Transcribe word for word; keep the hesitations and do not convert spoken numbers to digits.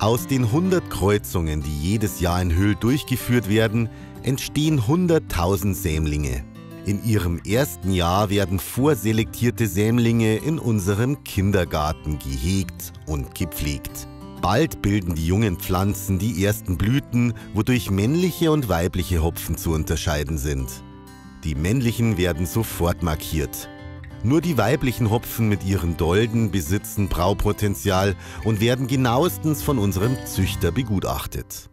Aus den hundert Kreuzungen, die jedes Jahr in Höhl durchgeführt werden, entstehen hunderttausend Sämlinge. In ihrem ersten Jahr werden vorselektierte Sämlinge in unserem Kindergarten gehegt und gepflegt. Bald bilden die jungen Pflanzen die ersten Blüten, wodurch männliche und weibliche Hopfen zu unterscheiden sind. Die männlichen werden sofort markiert. Nur die weiblichen Hopfen mit ihren Dolden besitzen Braupotenzial und werden genauestens von unserem Züchter begutachtet.